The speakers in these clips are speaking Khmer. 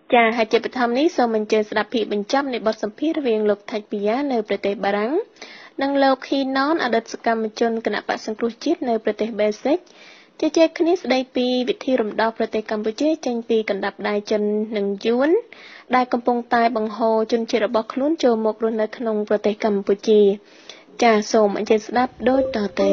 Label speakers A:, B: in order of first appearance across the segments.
A: ចាហើយជាបឋមនេះសូមអញ្ជើញស្ដាប់ភាពបញ្ចប់នៃបទសម្ភាសន៍រវាងលោកថាច់ពីយ៉ានៅប្រទេសបារាំងនិងលោកហ៊ីណនអតីតសកម្មជនគណៈបក្សសង្គ្រោះជាតិនៅប្រទេសបែលហ្សិកជជែកគ្នាស្ដីពីវិធីរំដោះប្រទេសកម្ពុជាចេញពីកណ្ដាប់ដៃចិននិងយួនដែលកំពុងតែបង្ហូរជនជាតិរបស់ខ្លួនចូលមករស់នៅក្នុងប្រទេសកម្ពុជាចាសូមអញ្ជើញស្ដាប់ដូចតទៅ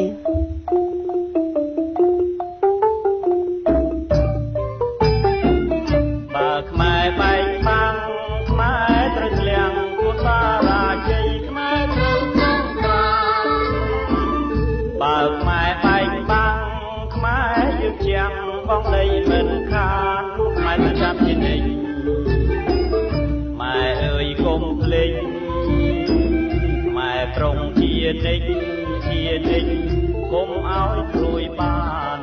B: ខ្មែរបែកបាំងខ្មែរត្រូវឆ្លៀងគួរបារាជ័យខ្មែរត្រូវសង្គ្រាមបើខ្មែរបែកបាំងខ្មែរយើងជាងបងដីមិនខានខ្មែរប្រចាំជានិច្ចម៉ែអើយកុំភ្លេចម៉ែប្រុងជានិច្ចកុំឲ្យព្រួយបាន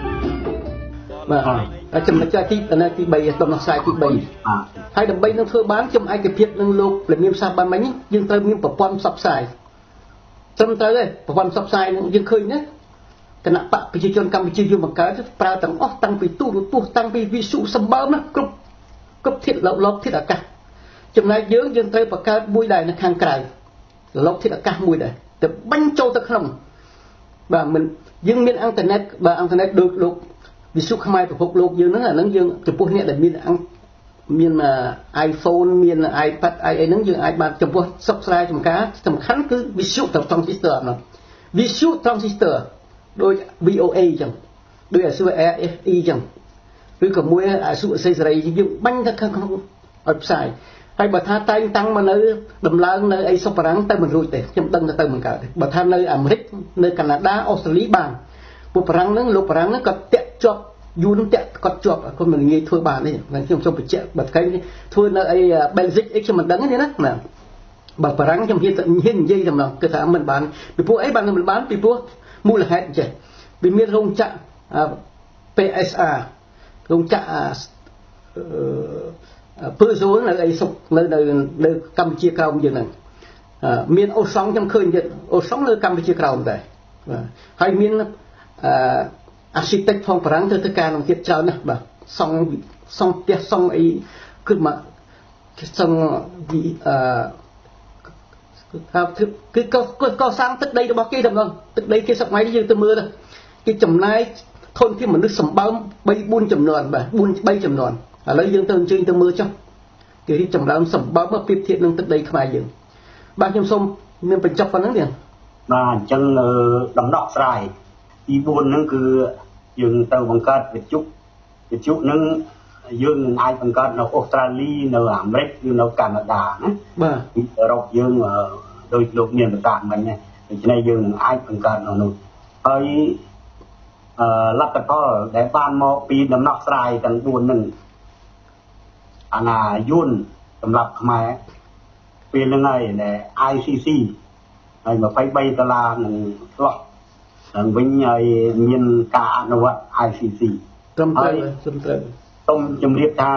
C: បាទចំណុចទី3ដំណោះស្រាយទី3ហើយដើម្បីនឹងធ្វើបានចំឯកភាពនឹងលោកពលមានសាស្ត្របានមិញយើងត្រូវមានប្រព័ន្ធផ្សព្វផ្សាយត្រឹមត្រូវទេប្រព័ន្ធផ្សព្វផ្សាយនឹងយើងឃើញណាគណៈបកប្រជាជនកម្ពុជាយើងបង្កើតប្រើទាំងអស់តាំងពីទូរទស្សន៍តាំងពីវិទ្យុសម្បើមណាគ្រប់ធាតុលោកធាតុអាកាសចំណែកយើងត្រូវបង្កើតមួយដែរនៅខាងក្រៅលោកធាតុអាកាសមួយដែរទៅបាញ់ចូលទៅក្នុងបាទមិនយើងមានអ៊ីនធឺណិតបាទអ៊ីនធឺណិតដូចលោកវិសុខខ្មែរប្រភពលោកយើងហ្នឹងអាហ្នឹងយើងចំពោះអ្នកដែលមាន iPhone មាន iPad អីហ្នឹងយើងអាចបានចំពោះសិក្សាចំការសំខាន់គឺវិសុត្រង់ស៊ីស្ទ័រហ្នឹងវិសុត្រង់ស៊ីស្ទ័រដូច VOA អញ្ចឹងដូចអាស៊ូ RFE អញ្ចឹងឬក៏មួយអាស៊ូអសេសេរីយើងបាញ់ទៅខាងក្នុងឲ្យផ្សាយហើយបើថាតែងតាំងមកនៅដំឡើងនៅអីសុបបារាំងទៅមិនរួចទេខ្ញុំដឹងទៅមិនកើតទេបើថានៅអាមេរិកនៅកាណាដាអូស្ត្រាលីបានពួកបារាំងហ្នឹងលោកបារាំងហ្នឹងក៏តាក់ជាប់យូរនឹងតាក់គាត់ជាប់គាត់មិនងាយធ្វើបានទេខ្ញុំសូមបញ្ជាក់បើថ្ងៃនេះធ្វើនៅអី basic អីខ្ញុំមិនដឹងទេណាបាទបើបារាំងខ្ញុំហ៊ាននិយាយតែម្ដងគឺថាមិនបានពីព្រោះអីបានមិនបានពីព្រោះមូលហេតុចេះវាមានរោងចក្រ PSA រោងចក្រPeugeot នៅអីសុកនៅកម្ពុជាក្រោមយើងហ្នឹងមានអូសង់ខ្ញុំឃើញទៀតអូសង់នៅកម្ពុជាក្រោមដែរបាទហើយមានarchitect ផងបារាំងធ្វើការក្នុងទៀតច្រើនណាស់បាទសង់ផ្ទះសង់អីគឺមកសង់គឺកសាងទឹកដីរបស់គេតែម្ដងទឹកដីគេសម័យនេះយើងទៅមើលទៅគេចំណាយធនធានមនុស្សសម្បើម 3-4 ចំនួនបាទ3ចំនួនឥឡូវយើងទៅអញ្ជើញទៅមើលចុះគេរីកចម្រើនសម្បើមមកប្រៀបធៀបនឹងទឹកដីខ្មែរយើងបាទខ្ញុំសូមមានបញ្ចប់ប៉ុណ្្នឹងទេ
D: បាទអញ្ចឹងដំណោះស្រាយទី4ហ្នឹងគឺយើងទៅបង្កើតវិទ្យុហ្នឹងយើងនឹងអាចបង្កើតនៅអូស្ត្រាលីនៅអាមេរិកឬនៅកាណាដាណា
C: បាទ
D: ពីអឺរ៉ុបយើងដោយលោកមានប្រកាសមិញណាដូច្នេះយើងនឹងអាចបង្កើតនៅនោះហើយលទ្ធផលដែលបានមកពីដំណោះស្រាយទាំង4ហ្នឹងអាណាយួនសម្រាប់ខ្មែរពេលហ្នឹងហើយដែល ICC ហើយ$23នឹងស្លោះឡើងវិញហើយមានការអនុវត្ត ICC
C: ត្រឹមត្រូវ
D: សូមជម្រាបថា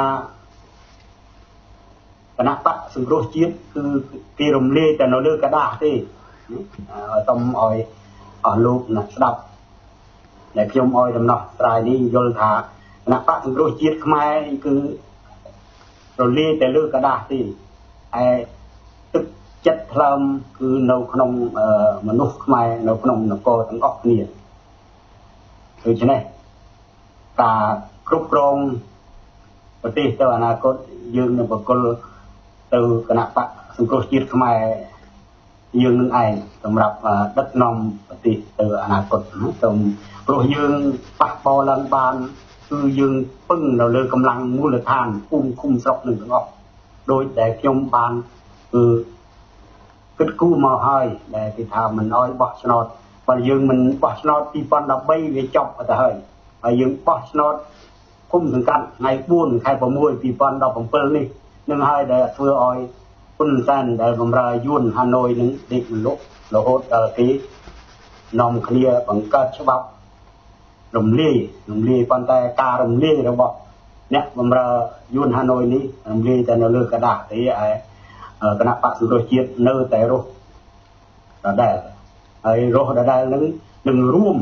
D: គណៈបកសង្គ្រោះជាតិគឺគេរំលាយតែនៅលើกระดาษទេសូមឲ្យអស់លោកអ្នកស្ដាប់ដែលខ្ញុំឲ្យដំណោះស្រាយនេះយល់ថាគណៈបកសង្គ្រោះជាតិខ្មែរគឺរលាយតែលើกระดาษទេហើយទឹកចិត្តថ្លើមគឺនៅក្នុងមនុស្សខ្មែរនៅក្នុងនគរទាំងអស់គ្នាដូច្នេះការគ្រប់គ្រងប្រទេសទៅអនាគតយើងនឹងបកគលទៅគណៈបកសង្គ្រោះជាតិខ្មែរយើងនឹងឯងសម្រាប់ដឹកនាំប្រទេសទៅអនាគតសូមព្រោះយើងប៉ះពាល់ឡើងបានគឺយើងពឹងនៅលើកម្លាំងមូលដ្ឋានភូមិឃុំស្រុកនឹងទាំងអស់ដោយដែលខ្ញុំបានគឺគិតគូរមកហើយដែលគេថាមិនអោយបោះឆ្នោតបើយើងមិនបោះឆ្នោត2013វាចប់ទៅហើយយើងបោះឆ្នោតគុំសង្កាត់ថ្ងៃ4ខែ6 2017នេះនឹងហើយដែលធ្វើឲ្យហ៊ុនសែនដែលបម្រើយួនហាណូយនឹងដេកលុករហូតដល់គេនាំគ្នាបង្កើតច្បាប់រំលាយប៉ុន្តែការរំលាយរបស់អ្នកបម្រើយួនហាណូយនេះរំលាយតែនៅលើกระดาษទេឯគណៈបក្សសង្គ្រោះជាតិនៅតែរស់ដដែលហើយរស់ដដែលនឹងរួម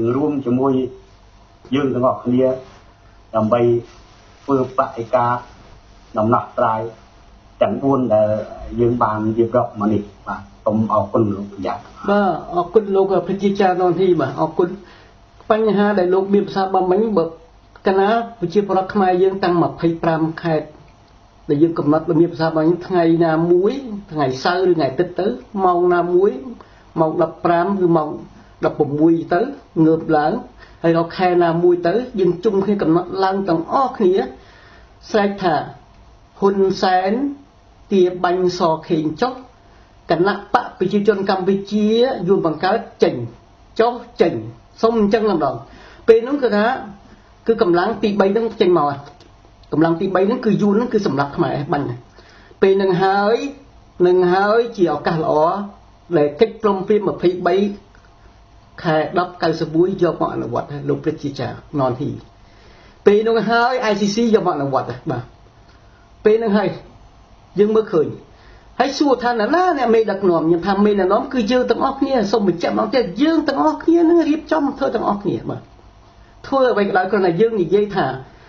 D: ជាមួយយើងទាំងអស់គ្នាដើម្បីធ្វើបដិការដំណោះស្រាយទាំង4ដែលយើងបានរៀបរាប់មកនេះបាទសូមអរគុណលោកប្រយ៉ាបាទ
C: អរគុណលោកប្រជាចារណនធីបាទអរគុណបញ្ហាដែលលោកមានប្រសាសន៍បំមិញបើកណាប្រជាពលរដ្ឋខ្មែរយើងតាំង25ខេត្តដែលយើងកំណត់មានប្រសាសន៍បំមិញថ្ងៃណាមួយថ្ងៃសៅរ៍ឬថ្ងៃអាទិត្យទៅម៉ោងណាមួយម៉ោង15ឬម៉ោង16ទៅងើបឡើងហើយដល់ខែណាមួយទៅយើងជុំគ្នាកំណត់ឡើងទាំងអស់គ្នាស្រែកថាហ៊ុនសែនទាបាញ់សខេងចុះគណៈបកប្រជាជនកម្ពុជាយួនបង្កើតចេញចុះចេញសុំអញ្ចឹងម្ដងពេលនោះគឺថាគឺកម្លាំងទី3ហ្នឹងចេញមកកម្លាំងទី3ហ្នឹងគឺយួនហ្នឹងគឺសម្រាប់ខ្មែរបាញ់ពេលនឹងហើយជាឱកាសល្អដែលកិច្ចព្រមព្រៀង23ខែ10 91យកមកអនុវត្តលោកប្រជាចារណនធីពេលនោះហើយ ICC យកមកអនុវត្តបាទពេលនោះហើយយើងមើលឃើញហើយសួរថាណាអ្នកមេដឹកនាំខ្ញុំថាមេដឹកនាំគឺយើងទាំងអស់គ្នាសូមបញ្ជាក់ម្ដងទៀតយើងទាំងអស់គ្នានឹងរៀបចំធ្វើទាំងអស់គ្នាបាទធ្វើអ្វីក៏ដោយគ្រាន់តែយើងនិយាយថា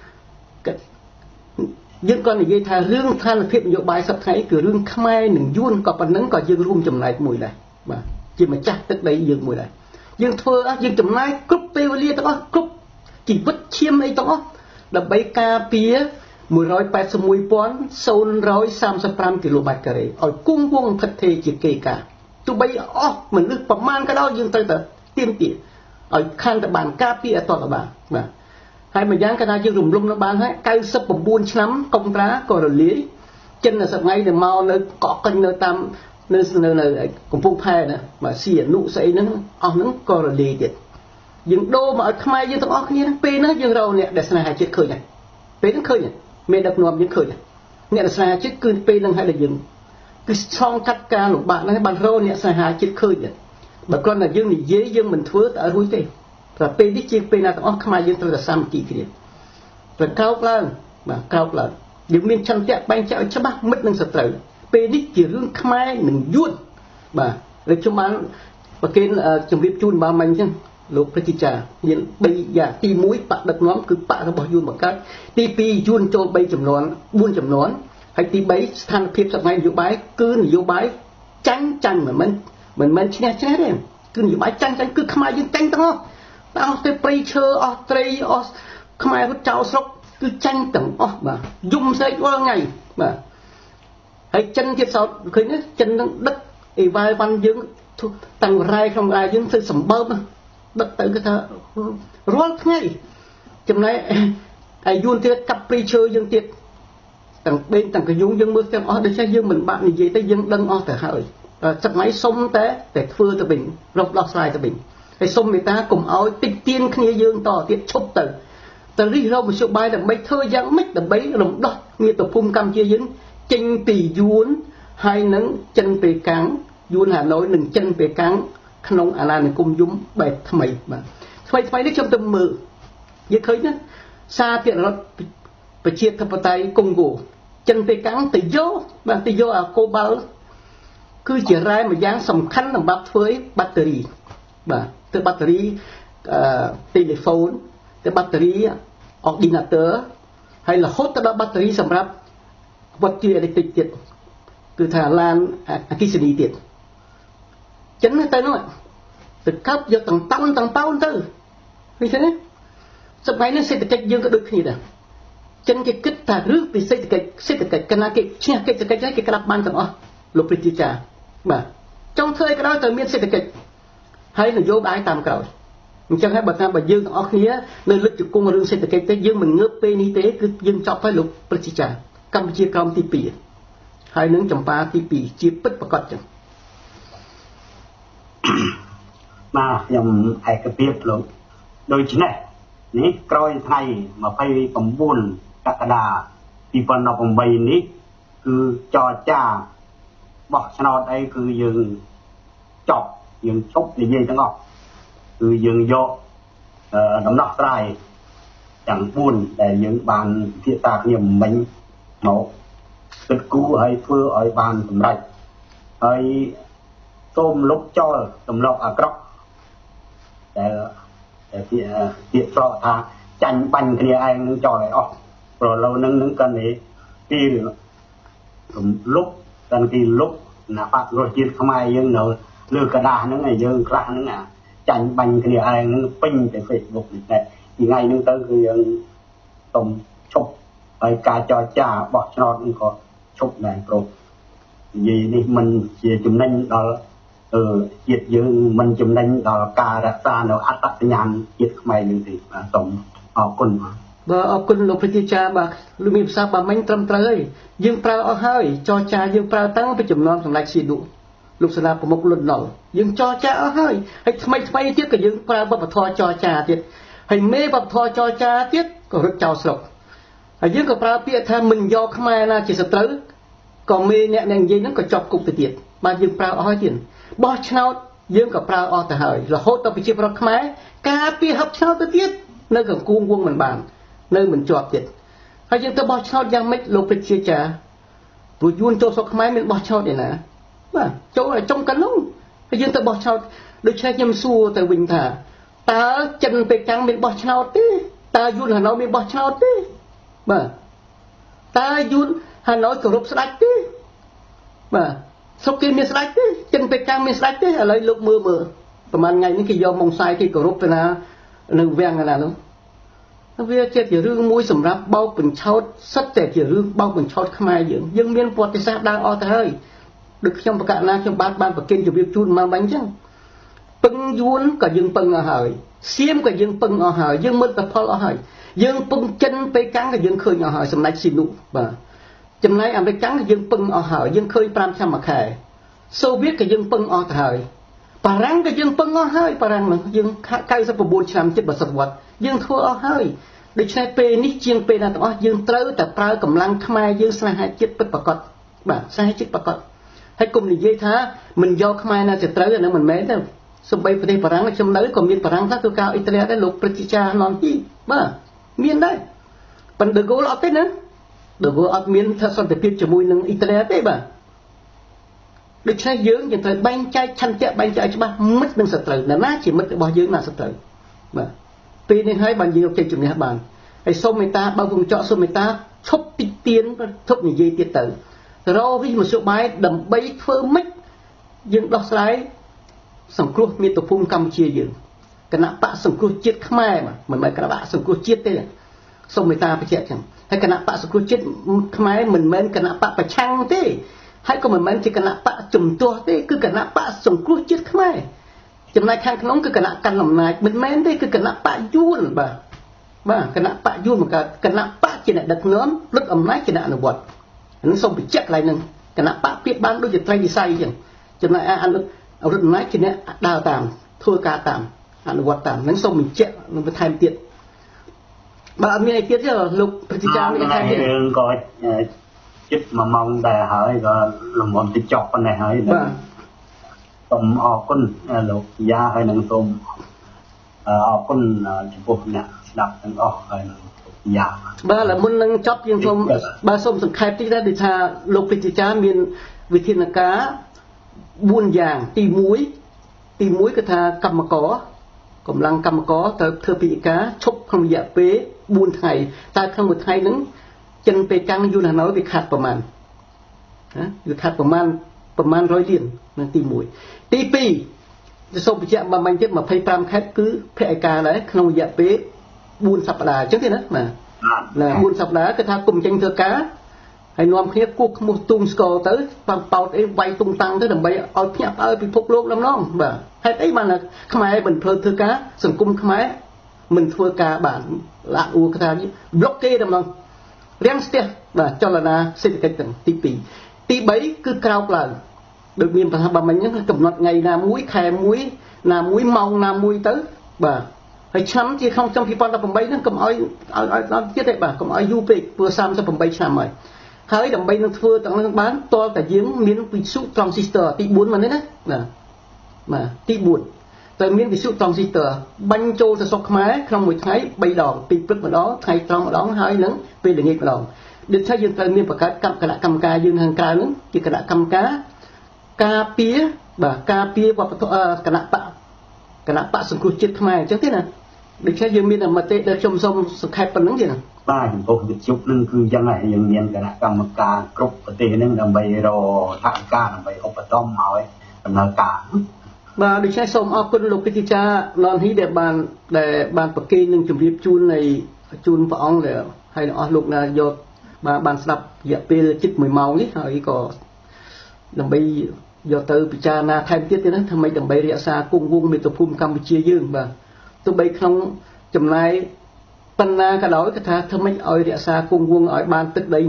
C: យើងក៏និយាយថារឿងស្ថានភាពនយោបាយសប្តាហ៍គឺរឿងខ្មែរនិងយួនក៏ប៉ុណ្ណឹងក៏យើងរួមចំណែកមួយដែរបាទជាម្ចាស់ទឹកដីយើងមួយដែរយើងធ្វើយើងចំណាយគ្រប់ពេលវេលាទាំងអស់គ្រប់ជីវិតឈាមអីទាំងអស់ដើម្បីការពារ181,035 គីឡូម៉ែត្រការ៉េឲ្យគង់វង្សថិតថេរជាគេការទោះបីអស់មនុស្សប្រមាណក៏ដោយយើងត្រូវតែទៀមទាឲ្យខាងតែបានការពារអត់តបានបាទហើយម្យ៉ាងក៏ថាយើងរំលំនៅបានហើយ99ឆ្នាំកុងត្រាក៏រលាយចិនសប្ងៃទៅមកនៅកក់កេញនៅតាមនៅកំពង់ផែណាបាទស៊ីអនុស្អីហ្នឹងអស់ហ្នឹងក៏រលាយទៀតយើងដូរមកឲ្យខ្មែរយើងទាំងអស់គ្នាពេលហ្នឹងយើងរកអ្នកដែលស្នេហាជាតិឃើញហើយពេលហ្នឹងឃើញមានដឹកនាំយើងឃើញអ្នកស្នេហាជាតិគឺពេលហ្នឹងហើយដែលយើងគឺឆ្លងកាត់ការលំបាកហ្នឹងបានរកអ្នកស្នេហាជាតិឃើញបើគ្រាន់តែយើងនិយាយយើងមិនធ្វើទៅឲ្យរួចទេតែពេលនេះជាពេលណាទាំងអស់ខ្មែរយើងត្រូវតែសាមគ្គីគ្នាត្រូវក្រោកឡើងបាទក្រោកឡើងយើងមានឆន្ទៈបែងចែកឲ្យច្បាស់មិត្តនិងសត្រូវពេលនេះជារឿងខ្មែរនិងយួនបាទដូចខ្ញុំបានប្រកេនជម្រាបជូនបានមិញអញ្ចឹងលោកប្រជាចារមាន3យ៉ាងទី1បកដឹកនាំគឺបករបស់យួនបង្កើតទី2យួនចូល3ចំនួន4ចំនួនហើយទី3ស្ថានភាពសប្តាហ៍នយោបាយគឺនយោបាយចាញ់មិនមែនឈ្នះទេគឺនយោបាយចាញ់គឺខ្មែរយើងចាញ់ទាំងអស់អស់ទៅព្រៃឈើអស់ត្រីអស់ខ្មែររត់ចោលស្រុកគឺចាញ់ទាំងអស់បាទយំស្រែករាល់ថ្ងៃបាទហើយចិនទៀតសោតឃើញទេចិននឹងដឹកអីវ៉ាវ៉ាន់យើងតាំងរ៉ែក្នុងរ៉ែយើងទៅសម្បើមដឹកទៅគឺថារាល់ថ្ងៃចំណែកឯយួនទៀតកាប់ព្រៃឈើយើងទៀតទាំងបេងទាំងកយុងយើងមើលទាំងអស់ដូច្នេះយើងមិនបាក់និយាយទៅយើងដឹងអស់ទៅហើយសប្តាហ៍សុំតែធ្វើទៅវិញរកដោះស្រាយទៅវិញហើយសុំមេត្តាកុំឲ្យតិចទៀនគ្នាយើងតទៀតឈប់ទៅរិះរកមធ្យោបាយដើម្បីធ្វើយ៉ាងម៉េចដើម្បីរំដោះមាតុភូមិកម្ពុជាយើងចេញពីយួនហើយនឹងចិនពេកាំងយួនហាណូយនិងចិនពេកាំងក្នុងអាណានិគមយមបែបថ្មីបាទថ្មីនេះខ្ញុំទៅមើលយើងឃើញណាសារភាគរដ្ឋប្រជាធិបតេយ្យកុងហ្គោចិនពេកាំងទៅយកបាទទៅយកអាកូបាល់គឺជារ៉ែមួយយ៉ាងសំខាន់សម្រាប់ធ្វើបាក់តេរីបាទទៅបាក់តេរីទូរស័ព្ទទៅបាក់តេរីអ៊ីឌីណាទ័រហើយរហូតទៅដល់បាក់តេរីសម្រាប់វត្ថុអេឡិចទិកទៀតគឺថាឡានអគ្គិសនីទៀតចិនទៅនោះទៅកាប់យកទាំងតោនទៅឃើញទេសម័យនេះសេដ្ឋកិច្ចយើងក៏ដូចគ្នាដែរចិនគេគិតថារឿងពីសេដ្ឋកិច្ចកណាគេឈ្នះកិច្ចសេដ្ឋកិច្ចគេក្តាប់បានទាំងអស់លោកប្រជាចារបាទចង់ធ្វើអីក៏ដោយត្រូវមានសេដ្ឋកិច្ចហើយនយោបាយតាមក្រោយអញ្ចឹងហើយបើតាមបើយើងទាំងអស់គ្នានៅលើកជង្គង់រឿងសេដ្ឋកិច្ចទេយើងមិនងើបពេលនេះទេគឺយើងចប់ហើយលោកប្រជាចារកម្ពុជាក្រោមទី2ហើយនឹងចម្ប៉ាទី2ជាពិតប្រកបចឹង
D: បាទខ្ញុំឯកភាពលោកដូច្នេះនេះក្រោយថ្ងៃ29កក្កដា2018នេះគឺចរចាបោះឆ្នោតអីគឺយើងចប់យើងជប់និយាយទាំងអស់គឺយើងយកដំណោះស្រាយទាំង4ដែលយើងបានពិភាក្សាគ្នាមិញមកគិតគូរឲ្យធ្វើឲ្យបានសម្រេចហើយសូមលុបចោលទម្លាប់អាក្រក់ដែលពាក្យស្រកថាចាញ់បាញ់គ្នាឯងនឹងចោលឲ្យអស់ព្រោះឥឡូវហ្នឹងកាន់តែពីរំលុកតាំងពីលុកណាបាក់រសជាតិខ្មែរយើងនៅលើกระดาษហ្នឹងឯងយើងខ្លះហ្នឹងចាញ់បាញ់គ្នាឯងហ្នឹងពេញទៅ Facebook នេះតែថ្ងៃហ្នឹងទៅគឺយើងតុំឈប់ហើយការចរចាបោះឆ្នោតនេះក៏ឈប់ដែរព្រោះនិយាយនេះមិនជាចំណេញដល់ជាតិយើងមិនចំណេញដល់ការរក្សានៅអត្តសញ្ញាណជាតិខ្មែរយើងទេបាទសូមអរគុណ
C: បាទអរគុណលោកប្រជាចារបាទលោកមានប្រសាសន៍បាទមិញត្រឹមត្រូវហើយយើងប្រើអស់ហើយចរចាយើងប្រើតាំងពីចំនួនសម្ដេចសៀនុលោកសាលាប្រមុខលន់ណុលយើងចរចាអស់ហើយថ្មីទៀតក៏យើងប្រើវប្បធម៌ចរចាទៀតហើយមេវប្បធម៌ចរចាទៀតក៏រត់ចោលស្រុកហើយយើងក៏ប្រើពាក្យថាមិនយកខ្មែរណាជាសត្រូវក៏មេអ្នកនិយាយហ្នឹងក៏ជាប់គុកទៅទៀតបាទយើងប្រើអស់ហើយទៀតបោះឆ្នោតយើងក៏ប្រើអស់ទៅហើយរហូតដល់ប្រជាប្រដ្ឋខ្មែរការពារហឹបឆ្នោតទៅទៀតនៅកង្គួងវងមិនបាននៅមិនជាប់ទៀតហើយយើងទៅបោះឆ្នោតយ៉ាងម៉េចលោកប្រជាចារព្រោះយួនចូលស្រុកខ្មែរមានបោះឆ្នោតឯណាបាទចូលឲ្យចុងកណ្ដុងហើយយើងទៅបោះឆ្នោតដូច្នេះខ្ញុំសួរទៅវិញថាតើចិនពេកាំងមានបោះឆ្នោតទេតើយួនហាណូយមានបោះឆ្នោតទេបាទតើយួនហាណូយគោរពស្ដេចទេបាទស្រុកគេមានស្ដេចទេចិនពេកាំងមានស្ដេចទេឥឡូវលោកមើលប្រហែលថ្ងៃនេះគេយកម៉ុងសាយគេគោរពទៅណានៅវាំងណានោះវាជារឿងមួយសម្រាប់បោកបញ្ឆោតសិតតែជារឿងបោកបញ្ឆោតខ្មែរយើងមានប្រវត្តិសាស្ត្រដើរអស់ទៅហើយដូចខ្ញុំប្រកាសណាខ្ញុំបានប្រគិនជម្រាបជូនមកបាញ់អញ្ចឹងពឹងយួនក៏យើងពឹងអស់ហើយសៀមក៏យើងពឹងអស់ហើយយើងមើលតែផលអស់ហើយយើងពឹងចិនពេកាំងក៏យើងឃើញអស់ហើយសម្ដេចស៊ីនុបាទចំណែកអាមេរិកក៏យើងពឹងអស់ហើយយើងឃើញ5ឆ្នាំមួយខែសូវៀតក៏យើងពឹងអស់ទៅហើយបារាំងក៏យើងពឹងអស់ហើយបារាំងនឹងយើង99ឆ្នាំជិត30វត្តយើងធ្វើអស់ហើយដូច្នេះពេលនេះជាងពេលណាទាំងអស់យើងត្រូវតែប្រើកម្លាំងខ្មែរយើងស្នេហាជាតិពិតប្រាកដបាទស្នេហាជាតិប្រាកដហើយកុំនិយាយថាមិនយកខ្មែរណាទៅត្រូវអានឹងមិនមែនទេសំបីប្រទេសបារាំងខ្ញុំនៅក៏មានបារាំងខ្លះធ្វើការអ៊ីតាលីដែរលោកប្រជាចារណនទីបាទមានដែរប៉ុន្តែដឺហ្គោលអត់ទេណាដឺហ្គោលអត់មានថាសន្តិភាពជាមួយនឹងអ៊ីតាលីទេបាទដូច្នេះយើងត្រូវបែងចែកឆន្ទៈបែងចែកច្បាស់មិត្តនិងសត្រូវណាជាមិត្តរបស់យើងណាសត្រូវបាទពេលនេះហើយបានយើងយកចេញជំនះបានហើយសូមមេត្តាបើវងចកសូមមេត្តាឈប់តិចទៀនឈប់និយាយទៀតទៅរកវិមធ្យោបាយដើម្បីធ្វើម៉េចយើងដោះស្រាយសង្គ្រោះមាតុភូមិកម្ពុជាយើងគណៈបកសង្គ្រោះជាតិខ្មែរមិនមែនគណៈបកសង្គ្រោះជាតិទេសូមមេត្តាបញ្ជាក់ចឹងហើយគណៈបកសង្គ្រោះជាតិខ្មែរមិនមែនគណៈបកប្រឆាំងទេហើយក៏មិនមែនជាគណៈបកជំទាស់ទេគឺគណៈបកសង្គ្រោះជាតិខ្មែរចំណែកខាងក្នុងគឺគណៈកាន់អំណាចមិនមែនទេគឺគណៈបកយួនបាទគណៈបកយួនមកកើតគណៈបកជាអ្នកដឹកនាំលុតអំណាចជាអ្នកអនុវត្តហ្នឹងសូមបញ្ជាក់កន្លែងហ្នឹងគណៈបកព្រៀបបានដូចជាត្រីវិស័យចឹងចំណែកអនុរដ្ឋអំណាចជាអ្នកដើរតាមធ្វើការតាមអនុវត្តតាមហ្នឹងសូមបញ្ជាក់នឹងបន្ថែមទៀតបើអត់មានអីទៀតទេលោកប្រជាចារមានបន្ថែមទៀត
D: រឿងក៏ជិត1ម៉ោងដែរហើយក៏លំអមតិចចប់ប៉ុណ្ណេះហើយបាទសូមអរគុណលោកយ៉ាហើយនឹងសូមអរគុណចំពោះអ្នកស្ដាប់ទាំងអស់ហើយនឹងយ៉ា
C: បាទមុននឹងចប់យើងសូមបាទសូមសង្ខេបតិចដែរដូចថាលោកប្រជាចារមានវិធានការ4យ៉ាងទី1គឺថាកម្លាំងកម្មករត្រូវធ្វើពិធីការឈប់ក្នុងរយៈពេល4ថ្ងៃតើក្នុងមួយថ្ងៃហ្នឹងចិនពេកាំងយួនហាណូយវាខាត់ប្រមាណវាខាត់ប្រមាណ100លាននឹងទី1ទី2សូមបញ្ជាក់បាញ់ទៀត25ខែគឺភ័យការដែរក្នុងរយៈពេល4សប្តាហ៍អញ្ចឹងទេណាបាទ4សប្តាហ៍គឺថាគុំចេញធ្វើការហើយនាំគ្នាគោះខ្មោះទូងស្គរទៅប៉ប៉ោតអីវាយទុំតាំងទៅដើម្បីឲ្យភ្ញាក់ផ្អើលពិភពលោកដំណងបាទហេតុអីបានខ្មែរមិនធ្វើការសង្គមខ្មែរមិនធ្វើការបានឡាក់អ៊ូថាប្លុកគេដំណងរាំងស្ទះបាទចលនាសេដ្ឋកិច្ចទាំងទី2ទី3គឺក្រោកឡើងដូចមានប្រសាបមិញហ្នឹងកំណត់ថ្ងៃណាមួយខែមួយណាមួយម៉ោងណាមួយទៅបាទហើយឆ្នាំជាក្នុងឆ្នាំ2018ហ្នឹងកុំឲ្យដល់ទៀតទេបាទកុំឲ្យយូរពេកព្រោះ38ឆ្នាំហើយដើម្បីនឹងធ្វើទាំងនឹងបានតលតែយើងមានវិសុត្រង់ស៊ីស្ទ័រទី4មកនេះណាបាទទី4តែមានវិសុត្រង់ស៊ីស្ទ័របាញ់ចូលទៅស្រុកខ្មែរក្នុងមួយថ្ងៃ3ដងពីព្រឹកម្ដងថ្ងៃត្រង់ម្ដងហើយនឹងពេលល្ងាចម្ដងដូចថាយើងត្រូវមានបង្កើតគណៈកម្មការយើងខាងក្រៅហ្នឹងជាគណៈកម្មការការពារបាទការពារវប្បធម៌គណៈបកសង្គ្រោះជាតិខ្មែរអញ្ចឹងទេណាដូចជាយើងមានតែមតិដែលខ្ញុំសូមសង្ខេបប៉ុណ្្នឹងទេណា
D: បាទចំពោះវិទ្យុនឹងគឺយ៉ាងណាយើងមានគណៈកម្មការគ្រប់ប្រទេសនឹងដើម្បីរកថវិកាដើម្បីឧបត្ថម្ភឲ្យដំណើរការ
C: បាទដូច្នេះសូមអរគុណលោកពិធីចាឡនហ៊ីដែលបានប្រកេននឹងជម្រាបជូននៃជូនព្រះអង្គដែលហើយអស់លោកណាយកបានស្ដាប់រយៈពេលជិត1ម៉ោងនេះហើយក៏ដើម្បីយកទៅពិចារណាថែមទៀតទេណាធ្វើម៉េចដើម្បីរក្សាគង់វង្សមាតុភូមិកម្ពុជាយើងបាទទោះបីក្នុងចំណាយប៉ុណ្ណាក៏ដោយគឺថាធ្វើម៉េចឲ្យរក្សាគង់វង្សឲ្យបានទឹកដី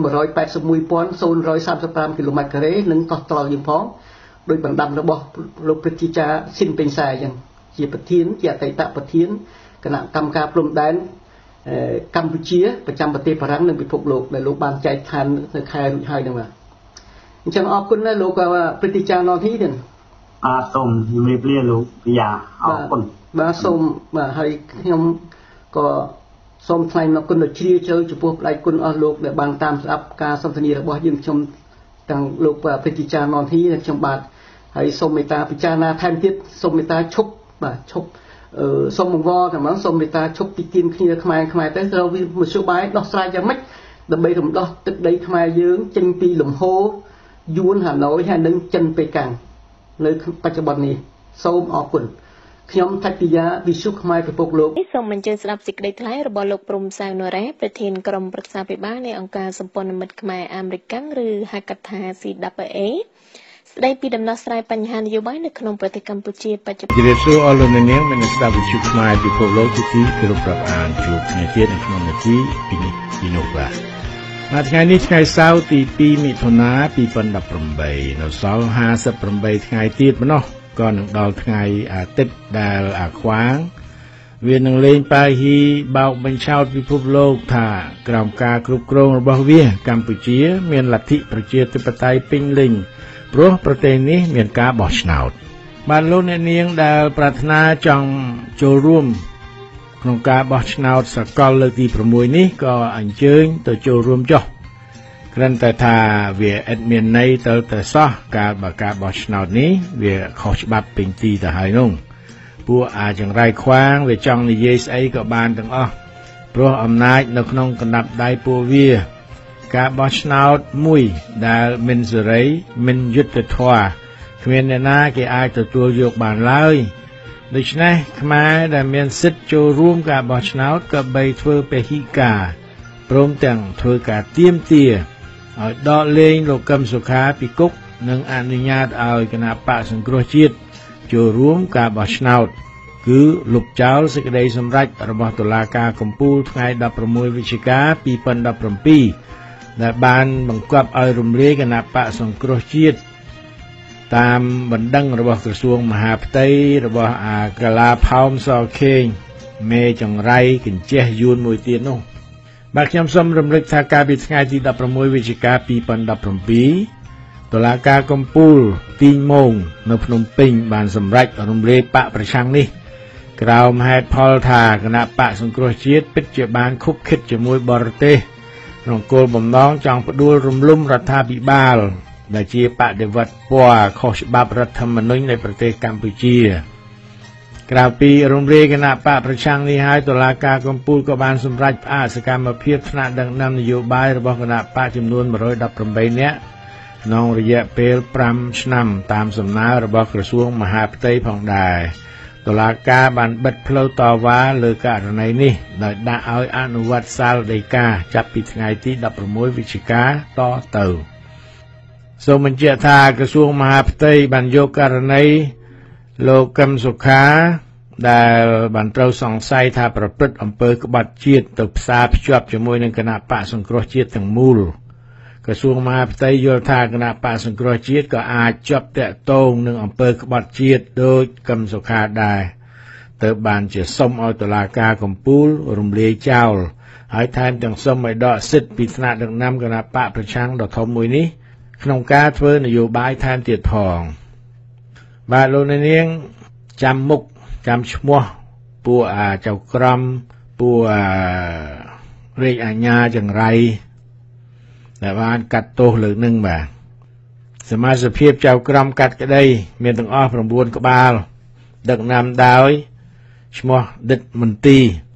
C: 181,035 គីឡូម៉ែត្រការ៉េនិងកោះត្រល់យើងផងដោយបណ្ដាំរបស់លោកព្រឹទ្ធាចារ្យស៊ីនពេញសែអញ្ចឹងជាប្រធានជាអតីតប្រធានគណៈកម្មការព្រំដែនកម្ពុជាប្រចាំប្រទេសបារាំងនិងពិភពលោកដែលលោកបានចែកឋាននៅខែរួចហើយហ្នឹងបាទអញ្ចឹងអរគុណណាស់លោកព្រឹទ្ធាចារ្យណនហ៊ីទៀត
D: សូមជម្រាបលាលោកពិយាអរគុណ
C: បាទសូមបាទហើយខ្ញុំក៏សូមថ្លែងអរគុណដល់ជ្រាលជ្រៅចំពោះផ្ដាច់គុណអស់លោកដែលបានតាមស្ដាប់ការសន្ទនារបស់យើងខ្ញុំទាំងលោកព្រឹទ្ធាចារ្យណនហ៊ីនិងខ្ញុំបាទហើយសូមមេត្តាពិចារណាថែមទៀតសូមមេត្តាឈប់បាទឈប់សូមបង្វល់តែមកសូមមេត្តាឈប់ទីទានគ្នាខ្មែរទៅត្រូវវាមធ្យោបាយដោះស្រាយយ៉ាងម៉េចដើម្បីរំដោះទឹកដីខ្មែរយើងចេញពីលំហូរយួនហាណូយហើយនិងចិនប៉េកាំងនៅបច្ចុប្បន្ននេះសូមអរគុណខ្ញុំថៃពីយ៉ាវិសុខខ្មែរពិភពលោក
A: សូមអញ្ជើញស្ដាប់សេចក្តីថ្លែងរបស់លោកព្រំសៅនរ៉ាប្រធានក្រុមប្រឹក្សាពិបាលនៃអង្គការសម្ព័ន្ធមិត្តខ្មែរអាមេរិកឬហៅកាត់ថា CWA ស្ដីពីដំណោះស្រាយបញ្ហានយោបាយនៅក្នុងប្រទេសកម្ពុជាបច្ចុប្បន្ន
E: ជម្រាបសួរអស់លោកអ្នកនាងមានស្ដាប់វិទ្យុខ្មែរពិភពលោកទីគោរពរាប់អានជួបគ្នាទៀតនៅក្នុងនាទីពីនោះបាទថ្ងៃនេះថ្ងៃសៅរ៍ទី2មិថុនា2018នៅសល់58ថ្ងៃទៀតប៉ុណ្ណោះក៏នឹងដល់ថ្ងៃអាទិត្យដែលអាខ្វាងវានឹងលេងប៉ាហ៊ីបោកបញ្ឆោតពិភពលោកថាក្រោមការគ្រប់គ្រងរបស់វាកម្ពុជាមានលទ្ធិប្រជាធិបតេយ្យពេញលេញព្រោះប្រទេសនេះមានការបោះឆ្នោតបានលោកអ្នកនាងដែលប្រាថ្នាចង់ចូលរួមក្នុងការបោះឆ្នោតសកលលើកទី6នេះក៏អញ្ជើញទៅចូលរួមចុះគ្រាន់តែថាវាអត់មានន័យទៅតែសោះការបោះឆ្នោតនេះវាខុសច្បាប់ពេញទីទៅហើយនោះពួកអាចង្រៃខ្វាងវាចង់និយាយស្អីក៏បានទាំងអស់ព្រោះអំណាចនៅក្នុងកណ្ដាប់ដៃពួកវាការបោះឆ្នោតមួយដែលមិនសេរីមិនយុត្តិធម៌គ្មានអ្នកណាគេអាចទទួលយកបានឡើយដូច្នេះខ្មែរដែលមានសិទ្ធិចូលរួមការបោះឆ្នោតក៏បីធ្វើពហិការព្រមទាំងធ្វើការទាមទារឲ្យដកលែងលោកកឹមសុខាពីគុកនិងអនុញ្ញាតឲ្យគណៈបកសង្គ្រោះជាតិចូលរួមការបោះឆ្នោតគឺលុបចោលសេចក្តីសម្រេចរបស់តុលាការកំពូលថ្ងៃ16វិច្ឆិកា2017ដែលបានបង្គាប់ឲ្យរំលាយគណៈបកសង្គ្រោះជាតិតាមបណ្ដឹងរបស់ក្រសួងមហាផ្ទៃរបស់អាកាឡាផោមសខេងមេចង្រៃកញ្ចេះយួនមួយទៀតនោះបាទខ្ញុំសូមរំលឹកថាកាលពីថ្ងៃទី16វិច្ឆិកា2017តុលាការកំពូលទីងម៉ោងនៅភ្នំពេញបានសម្រេចរំលាយបកប្រឆាំងនេះក្រោមហេតុផលថាគណៈបកសង្គ្រោះជាតិពិតជាបានខុបខិតជាមួយបរទេសក្នុងគោលបំណងចង់ផ្ដួលរំលំរដ្ឋាភិបាលដែលជាបដិវត្តពណ៌ខុសច្បាប់រដ្ឋធម្មនុញ្ញនៃប្រទេសកម្ពុជាក្រៅពីរំលាយគណៈបកប្រឆាំងនេះហើយតុលាការកំពូលក៏បានសម្រេចផ្អាកសកម្មភាពថ្នាក់ដឹកនាំនយោបាយរបស់គណៈបកចំនួន118នាក់ក្នុងរយៈពេល5ឆ្នាំតាមសំណើរបស់ក្រសួងមហាផ្ទៃផងដែរតុលាការបានបិទផ្លូវតវ៉ាលើករណីនេះដោយដាក់ឲ្យអនុវត្តសាលដីកាចាប់ពីថ្ងៃទី16វិច្ឆិកាតទៅសូមបញ្ជាក់ថាក្រសួងមហាផ្ទៃបានយកករណីលោកកឹមសុខាដែលបានត្រូវសង្ស័យថាប្រព្រឹត្តអំពើក្បត់ជាតិទៅផ្សារភ្ជាប់ជាមួយនឹងគណៈបកសង្គ្រោះជាតិទាំងមូលក្រសួងមហាផ្ទៃយល់ថាគណៈបកសង្គ្រោះជាតិក៏អាចជាប់តាក់ទងនឹងអំពើក្បត់ជាតិដោយកឹមសុខាដែរទៅបានជាសុំឲ្យតុលាការកំពូលរំលាយចោលហើយថែមទាំងសុំឲ្យដកសិទ្ធិពីថ្នាក់ដឹកនាំគណៈបកប្រឆាំងដ៏ធំមួយនេះក្នុងការធ្វើនយោបាយថែមទៀតផងបាទលោកអ្នកនាងចាំមុខចាំឈ្មោះពួកចៅក្រមពួករាជអាជ្ញាចង្រៃដែលបានកាត់ទោសលើនឹងបាទសមាជិកភាពចៅក្រមកាត់ក្តីមានទាំងអស់9ក្បាលដឹកនាំដោយឈ្មោះឌិតមន្ទីរ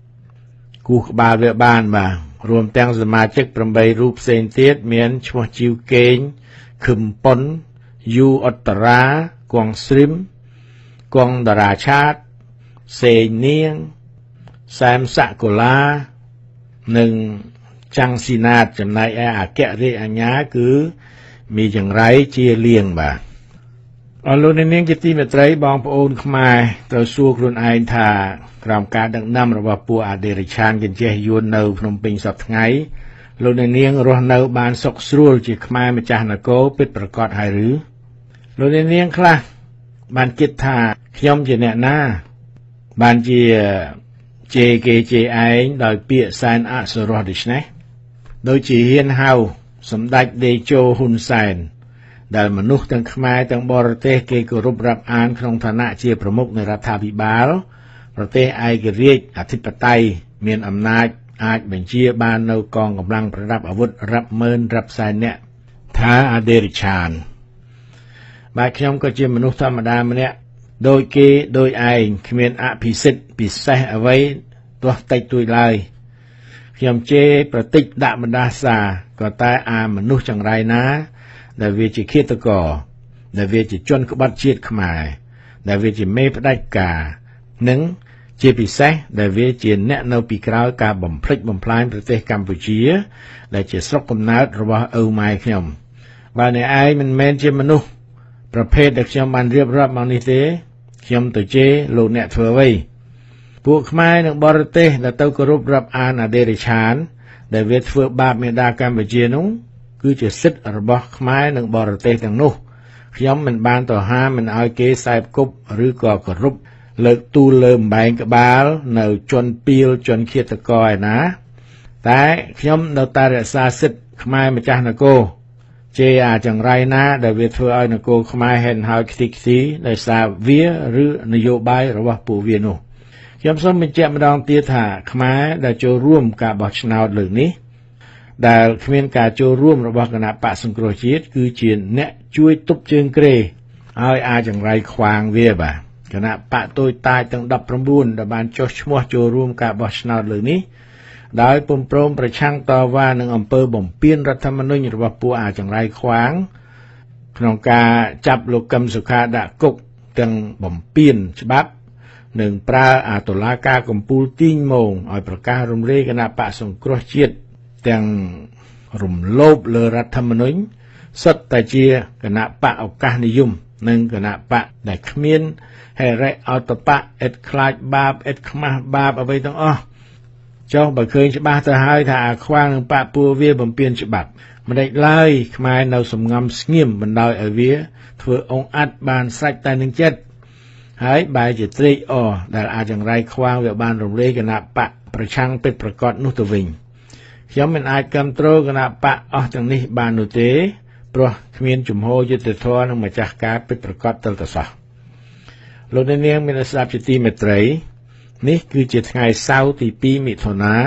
E: គូក្បាលវាបានបាទរួមទាំងសមាជិក8រូបផ្សេងទៀតមានឈ្មោះជីវកេងខឹមប៉ុនយូអត្តរាគង់ស្រីមគង់តារាឆាតសេងនាងសែមសកូឡានិងចាំងស៊ីណាតចំណែកឯអគ្គរាជអាជ្ញាគឺមីចង្រៃជាលៀងបាទអរលោកអ្នកនាងជាទីមេត្រីបងប្អូនខ្មែរត្រូវសួរខ្លួនឯងថាក្រោមការដឹកនាំរបស់ពួកអធិរាជកញ្ចេះយួននៅភ្នំពេញសប្តាហ៍ថ្ងៃលោកអ្នកនាងរស់នៅបានសុខស្រួលជាខ្មែរម្ចាស់នគរពិតប្រាកដហើយឬលោកអ្នកនាងខ្លះបានគិតថាខ្ញុំជាអ្នកណាបានជាជេរគេជេរឯងដោយពាក្យសែនអសុរោះដូច្នេះដូចជាហ៊ានហៅសម្ដេចតេជោហ៊ុនសែនដែលមនុស្សទាំងខ្មែរទាំងបរទេសគេគោរពរាប់អានក្នុងឋានៈជាប្រមុខនៃរដ្ឋាភិបាលប្រទេសឯករាជ្យអធិបតេយ្យមានអំណាចអាចបញ្ជាបាននៅកងកម្លាំងប្រដាប់អាវុធរាប់ម៉ឺនរាប់សែននាក់ថាអធិរាជកបាទខ្ញុំក៏ជាមនុស្សធម្មតាម្នាក់ដូចគេដូចឯងគ្មានអភិសិទ្ធពិសេសអ្វីទោះតិចតួចឡើយខ្ញុំជេរប្រតិចដាក់បណ្ដាសាក៏តែមនុស្សចង្រៃណាដែលវាជាឃាតករដែលវាជាជនក្បត់ជាតិខ្មែរដែលវាជាមេផ្ដាច់ការនិងជាពិសេសដែលវាជាអ្នកនៅពីក្រោយការបំផ្លិចបំផ្លាញប្រទេសកម្ពុជាដែលជាស្រុកកំណើតរបស់ឪម៉ែខ្ញុំបើអ្នកឯងមិនមែនជាមនុស្សប្រភេទដែលខ្ញុំបានរៀបរាប់មកនេះទេខ្ញុំទៅជេរលោកអ្នកធ្វើអ្វីពួកខ្មែរនិងបរទេសដែលទៅគោរពរាប់អានអធិរាជកដែលវាធ្វើបាបមេដាកម្ពុជានោះគឺជាសិទ្ធិរបស់ខ្មែរនិងបរទេសទាំងនោះខ្ញុំមិនបានទៅហាមមិនឲ្យគេសែបគប់ឬក៏គោរពលើកទូលលើម្បែងក្បាលនៅជនពីលជនឃាតករឯណាតែខ្ញុំនៅតែរក្សាសិទ្ធិខ្មែរម្ចាស់នគរជេរចង្រៃណាដែលវាធ្វើឲ្យនគរខ្មែរហេតុហើយខ្ទេចខ្ទីដោយសារវាឬនយោបាយរបស់ពួកវានោះខ្ញុំសូមបញ្ជាក់ម្ដងទៀតថាខ្មែរដែលចូលរួមការបោះឆ្នោតលើកនេះដែលគ្មានការចូលរួមរបស់គណៈបកសង្គ្រោះជាតិគឺជាអ្នកជួយទប់ជើងគ្រែឲ្យចង្រៃខ្វាងវាបាទគណៈបកតូចតាចទាំង19ដែលបានចុះឈ្មោះចូលរួមការបោះឆ្នោតលើកនេះដោយពុំព្រមប្រឆាំងតវ៉ានឹងអំពើបំពានរដ្ឋធម្មនុញ្ញរបស់ពួកចង្រៃខ្វាងក្នុងការចាប់លោកកឹមសុខាដាក់គុកទាំងបំពានច្បាប់និងប្រើតុលាការកំពូលទីងម៉ោងឲ្យប្រកាសរំលាយគណៈបកសង្គ្រោះជាតិទាំងរំលោភលើរដ្ឋធម្មនុញ្ញសុទ្ធតែជាគណៈបកឱកាសនិយមនិងគណៈបកដែលគ្មានហេរិអតបៈឥតខ្លាចបាបឥតខ្មាស់បាបអ្វីទាំងអស់ចុះបើឃើញច្បាស់ទៅហើយថាខ្វាងនឹងបកពួកវាបំពានច្បាប់មិនដេចឡើយខ្មែរនៅសំងំស្ងៀមបណ្ដោយឲ្យវាធ្វើអង្អាត់បានស្រេចតែនឹងចិត្តហើយបែរជាត្រេកអរដែលចង្រៃខ្វាងវាបានរំលាយគណៈបកប្រឆាំងពិតប្រាកដនោះទៅវិញខ្ញុំមិនអាចគ្រប់គ្រងគណៈបកអស់ទាំងនេះបាននោះទេព្រោះគ្មានជំហរយុត្តិធម៌និងម្ចាស់ការពិតប្រាកដទៅសោះលោកអ្នកនាងមានស្ដាប់ជាទីមេត្រីនេះគឺជាថ្ងៃសៅរ៍ទី2មិថុនា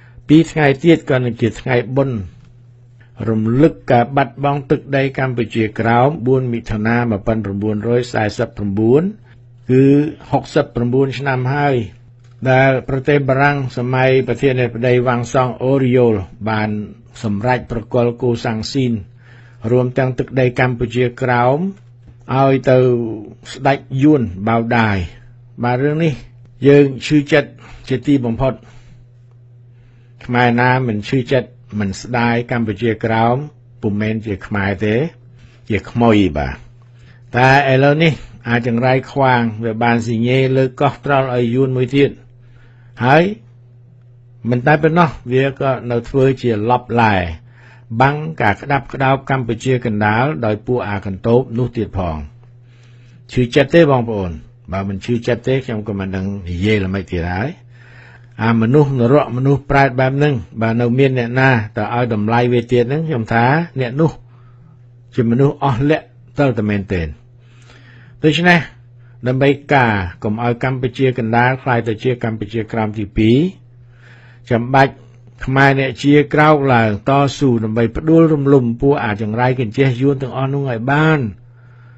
E: 2ថ្ងៃទៀតក៏នឹងជាថ្ងៃបុណ្យរំលឹកការបាត់បង់ទឹកដីកម្ពុជាក្រោម4មិថុនា1949គឺ69ឆ្នាំហើយដែលប្រទេសបារាំងសម័យប្រធានាធិបតីវ៉ាងសុងអូរីយ៉ូលបានសម្រេចប្រគល់កូសាំងស៊ីនរួមទាំងទឹកដីកម្ពុជាក្រោមឲ្យទៅស្ដេចយួនបៅដាយបាទរឿងនេះយើងឈឺចិត្តជាទីបំផុតខ្មែរណាមិនឈឺចិត្តមិនស្ដាយកម្ពុជាក្រោមពុំមែនជាខ្មែរទេជាខ្មោយបាទតែឥឡូវនេះចង្រៃខ្វាងវាបានស៊ីញេលើកោះត្រល់ឲ្យយួនមួយទៀតហើយមិនតែប៉ុណ្ណោះវាក៏នៅធ្វើជាឡប់ឡែបាំងការក្តាប់ក្តោបកម្ពុជាកណ្ដាលដោយពួកកន្តោបនោះទៀតផងឈឺចិត្តទេបងប្អូនបើមិនឈឺចិត្តទេខ្ញុំក៏មិនដឹងនិយាយល្មិចទៀតហើយមនុស្សនរកមនុស្សប្រែតបែបហ្នឹងបើនៅមានអ្នកណាទៅឲ្យតម្លៃវាទៀតហ្នឹងខ្ញុំថាអ្នកនោះជាមនុស្សអស់លក្ខទៅតែមែនទេដូច្នេះដើម្បីការកុំឲ្យកម្ពុជាកណ្ដាលខ្លាយទៅជាកម្ពុជាក្រោមទី2ចាំបាច់ខ្មែរអ្នកជាក្រោកឡើងតស៊ូដើម្បីផ្ដួលរំលំពួកចង្រៃកញ្ចេះយួនទាំងអស់នោះឲ្យបាន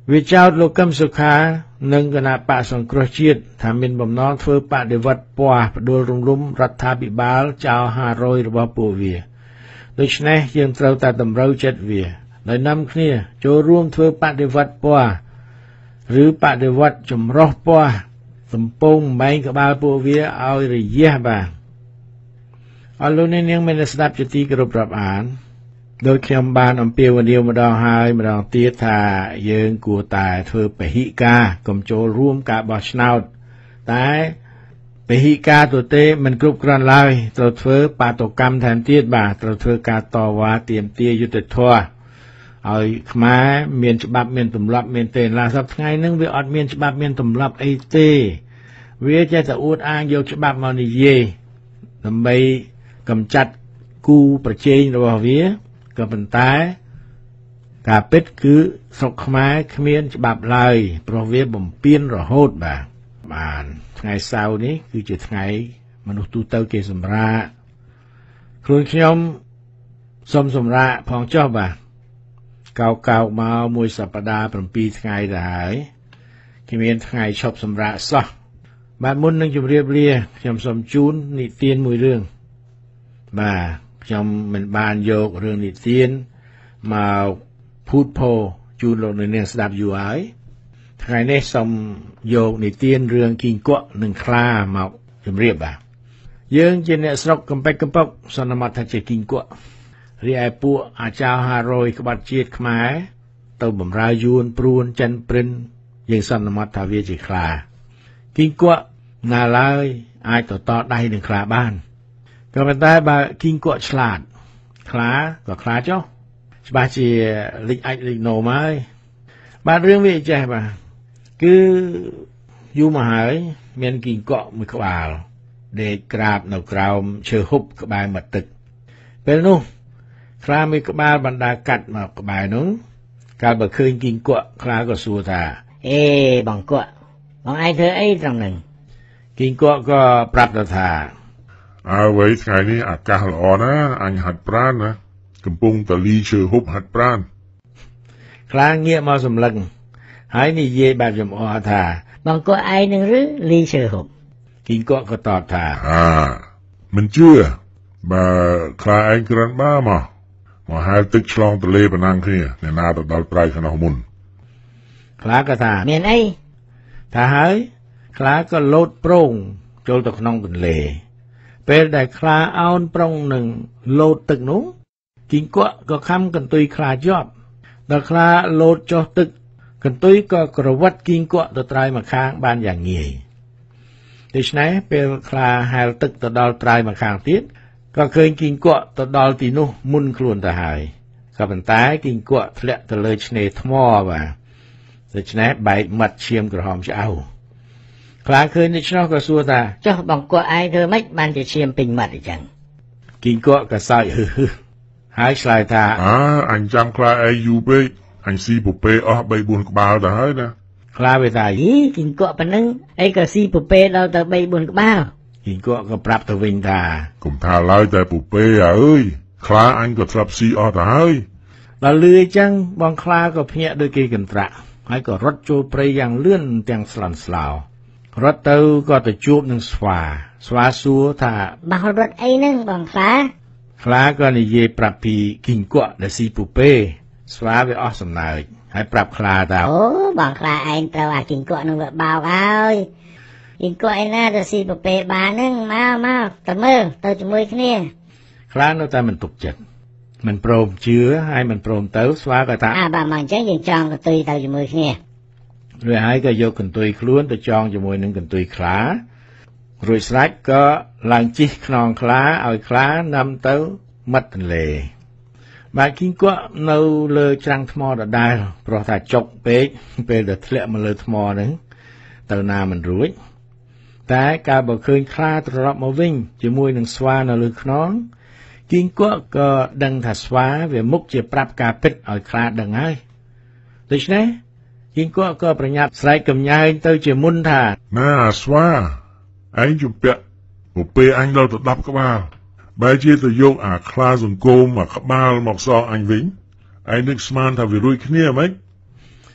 E: វាចោទលោកកឹមសុខានិងគណៈបកសង្គ្រោះជាតិថាមានបំណងធ្វើបដិវត្តពណ៌ផ្ដួលរំលំរដ្ឋាភិបាលចោល500របស់ពួកវាដូច្នេះយើងត្រូវតែតម្រូវចិត្តវាដោយនាំគ្នាចូលរួមធ្វើបដិវត្តពណ៌ឬបដិវត្តចម្រុះពណ៌សំពងបែងក្បាលពួកវាឲ្យរយះបាទអរលោកអ្នកនាងមានស្ដាប់ជាទីគោរពរាប់អានដោយខ្ញុំបានអំពាវនាវម្ដងហើយម្ដងទៀតថាយើងគួរតែធ្វើពហិការកុំចូលរួមការបោះឆ្នោតតែពហិការទទេមិនគ្រប់គ្រាន់ឡើយត្រូវធ្វើបាតុកម្មថែមទៀតបាទត្រូវធ្វើការតវ៉ាទាមទារយុត្តិធម៌ឲ្យខ្មែរមានច្បាប់មានទម្លាប់មានទេឡាសប្តាហ៍ថ្ងៃហ្នឹងវាអត់មានច្បាប់មានទម្លាប់អីទេវាចេះតែអួតអាងយកច្បាប់មកនិយាយដើម្បីកម្ចាត់គូប្រជែងរបស់វាក៏ប៉ុន្តែការពិតគឺស្រុកខ្មែរគ្មានច្បាប់ឡើយព្រោះវាបំពានរហូតបាទថ្ងៃសៅរ៍នេះគឺជាថ្ងៃមនុស្សទូទៅគេសម្រាកខ្លួនខ្ញុំសូមសម្រាកផងចុះបាទកោកមកមួយសប្តាហ៍7ថ្ងៃទៅហើយគ្មានថ្ងៃឈប់សម្រាកសោះបាទមុននឹងជម្រាបលាខ្ញុំសូមជូននិទានមួយរឿងបាទខ្ញុំមិនបានយករឿងនិទានមកភូតភរជូនលោកអ្នកនាងស្ដាប់យូរហើយថ្ងៃនេះសូមយកនិទានរឿងគីងគក់និងខ្លាមកជម្រាបបាទយើងជាអ្នកស្រុកកំពែកកំពកសន្មតថាជាគីងគក់រីឯពួកអាចោរ500ក្បត់ជាតិខ្មែរទៅបំរើយួនព្រួនចិនព្រិនយើងសន្មតថាវាជាខ្លាគីងគក់ណាឡើយអាចទៅតដៃនឹងខ្លាបានក៏ប៉ុន្តែបើគីងគក់ឆ្លាតខ្លាក៏ខ្លាចុះច្បាស់ជាលិចអាចលិចណូមកហើយបាទរឿងវាចេះបាទគឺយូរមកហើយមានគីងគក់មួយក្បាលដេកក្រាបនៅក្រោមឈើហុបក្បែរមាត់ទឹកពេលនោះខ្លាមួយក្បាលបណ្ដាកាត់មកក្បែរនោះកាលបើឃើញគីងគក់ខ្លាក៏សួរថាអេបងគក់បងឯងធ្វើអីត្រង់ហ្នឹងគីងគក់ក៏ប្រាប់ទៅថា
F: អ្វីថ្ងៃនេះអាកាសល្អណាស់អញហាត់ប្រាណណាកំពុងតលីឈើហុបហាត់ប្រាណ
E: ខ្លាងាកមកសម្លឹងហើយនិយាយបែបចំអកថាបងគក់ឯងនឹងឬលីឈើហុបគីងគក់ក៏តបថា
F: មិនជឿបើខ្លាឯងក្រាន់បាមកហែលទឹកឆ្លងទន្លេប៉ុណ្ណឹងគ្នាអ្នកណាទៅដល់ប្រៃខ្នោះមុន
E: ខ្លាក៏ថាមានអីថាហើយខ្លាក៏លោតប្រងចូលទៅក្នុងទន្លេពេលដែលខ្លាអោនប្រុងនឹងលោតទឹកនោះគីងគក់ក៏ខំកន្ទុយខ្លាជាប់ដល់ខ្លាលោតចុះទឹកកន្ទុយក៏ក្រវិតគីងគក់ទៅត្រើយមកខាងបានយ៉ាងងាយដូច្នេះពេលខ្លាហែលទឹកទៅដល់ត្រើយមកខាងទៀតក៏ឃើញគីងគក់ទៅដល់ទីនោះមុនខ្លួនទៅហើយក៏ប៉ុន្តែគីងគក់ធ្លាក់ទៅលើឆ្នេរថ្មបាទដូច្នេះបែកមាត់ឈាមក្រហមឆ្អៅខ្លាឃើញដូច្នោះក៏សួរថាចុះបងគក់ឯងធ្វើម៉េចបានជាឈាមពេញមាត់អញ្ចឹងគីងគក់ក៏សើចហឺហើយឆ្លើយថា
F: អញចាំខ្លាឯងយូរពេកអញស៊ីពពែអស់ 3-4 ក្បាលទៅហើយណា
E: ខ្លាវាថាយីគីងគក់ប៉ុណ្ណឹងអីក៏ស៊ីពពែដល់ទៅ 3-4 ក្បាលគីងគក់ក៏ប្រាប់ទៅវិញថា
F: កុំថាឡើយតែពពែអើយខ្លាអញក៏ធ្លាប់ស៊ីអស់ទៅហើយ
E: ដល់លឺអញ្ចឹងបងខ្លាក៏ភ្ញាក់ដូចគេកន្ត្រាក់ហើយក៏រត់ចូលព្រៃយ៉ាងលឿនទាំងស្លន់ស្លោរត់ទៅក៏ទៅជួបនឹងស្វាសួរថាបងរត់អីហ្នឹងបងខ្លាក៏និយាយប្រាប់ពីគីងគក់ដែលស៊ីពពែស្វាវាអស់សំណើចហើយប្រាប់ខ្លាថាអូបងខ្លាឯងត្រូវអាគីងគក់នឹងវាបោកហើយគីងគក់ឯណាទៅស៊ីពពែបានហ្នឹងមកទៅមើលទៅជាមួយគ្នាខ្លានៅតែមិនទុកចិត្តមិនព្រមជឿហើយមិនព្រមទៅស្វាក៏ថាបាទមកអញ្ចឹងយើងចង់កន្ទុយទៅជាមួយគ្នារួចហើយក៏យកកន្ទុយខ្លួនទៅចងជាមួយនឹងកន្ទុយខ្លារួចស្រេចក៏ឡើងជិះខ្នងខ្លាឲ្យខ្លានាំទៅមាត់ទន្លេបាទគីងគក់នៅលើច្រាំងថ្មដដែលព្រោះថាចុកពេកពេលដែលធ្លាក់មកលើថ្មហ្នឹងទៅណាមិនរួចតែកាលបើឃើញខ្លាត្រឡប់មកវិញជាមួយនឹងស្វានៅលើខ្នងគីងគក់ក៏ដឹងថាស្វាវាមុខជាប្រាប់ការពិតឲ្យខ្លាដឹងហើយដូច្នេះគីងគក់ក៏ប្រញាប់ស្រែកកំញែងទៅជាមុនថា
F: ណាស្វាឯងជំពាក់ពពែអញដល់ទៅ10ក្បាលបែរជាទៅយកអាខ្លាសង្គមមកក្បាលមកសងអញវិញឯងនឹកស្មានថាវារួចគ្នាហ្មង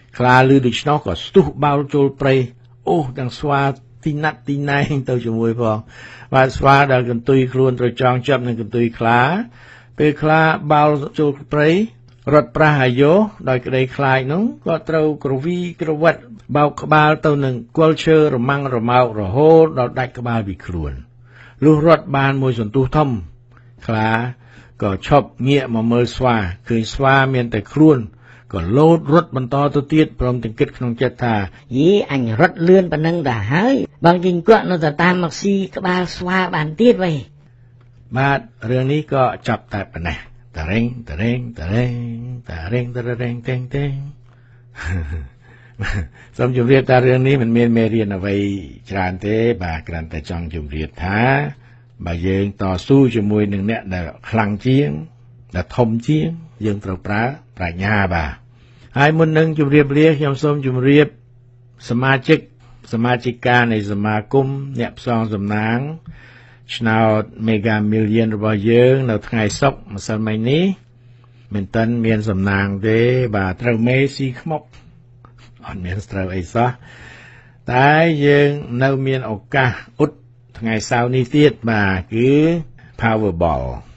E: ខ្លាលឺដូច្នោះក៏ស្ទុះបោលចូលព្រៃអូទាំងស្វាទីណាត់ទីណែងទៅជាមួយផងបាទស្វាដែលកន្ទុយខ្លួនត្រូវចងចាប់នឹងកន្ទុយខ្លាពេលខ្លាបោលចូលព្រៃរត់ប្រះអាយុដោយក្តីខ្លាចនោះក៏ត្រូវក្រវីក្រវិតបោកក្បាលទៅនឹងគល់ឈើរម៉ាំងរម៉ោករហូតដល់ដាច់ក្បាលពីខ្លួនលុះរត់បានមួយសន្ទុះធំខ្លាក៏ឈប់ងាកមកមើលស្វាឃើញស្វាមានតែខ្លួនក៏លោតរត់បន្តទៅទៀតព្រមទាំងគិតក្នុងចិត្តថាយីអញរត់លឿនប៉ុណ្ណឹងទៅហើយបងជីងគក់នៅតែតាមមកស៊ីក្បាលស្វាបានទៀតវ៉េបាទរឿងនេះក៏ចប់តែប៉ុណ្ណេះតារេងតារេងតារេងតារេងតារេងតេងតេងសូមជម្រាបថារឿងនេះមិនមានមេរៀនអ្វីច្រើនទេបាទគ្រាន់តែចង់ជម្រាបថាបើយើងតស៊ូជាមួយនឹងអ្នកដែលខ្លាំងជាងដែលធំជាងយើងត្រូវប្រើប្រាជ្ញាបាទហើយមុននឹងជម្រាបលាខ្ញុំសូមជម្រាបសមាជិកានៃសមាគមអ្នកផ្សងសំណាងឆ្នោត Mega Million របស់យើងនៅថ្ងៃសុក្រម្សិលមិញនេះមិនទាន់មានសំណាងទេបាទត្រូវមេស៊ីខ្មុកអត់មានត្រូវអីសោះតែយើងនៅមានឱកាសអ៊ុតថ្ងៃសៅរ៍នេះទៀតបាទគឺ Powerball